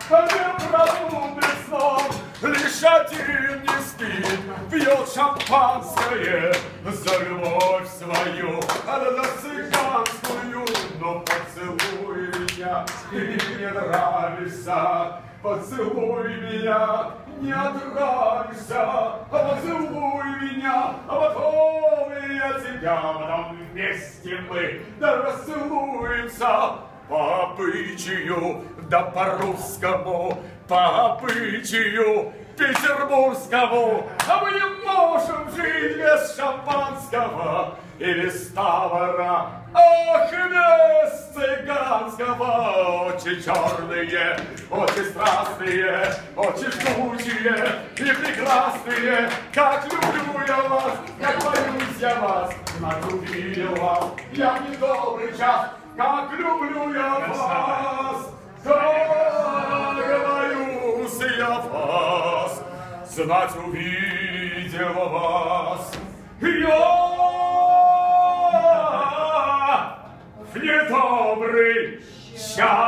непробудный сон. Лишь один не спит, пьет шампанское за любовь свою, за цыганскую. Но поцелуй меня, ты мне нравишься, поцелуй меня, не отравишься, поцелуй меня, а потом я тебя, потом вместе мы да расцелуемся. По обычаю, да по-русскому, по обычаю петербургскому, а мы не можем жить без шампанского и без тавара, ах, без цыганского. Очень черные, очень страстные, очень жгучие и прекрасные, как люблю я вас, как боюсь я вас, как увидел вас я в недобрый час. Как люблю я вас, как боюсь я вас, знать увидел вас я в недобрый час.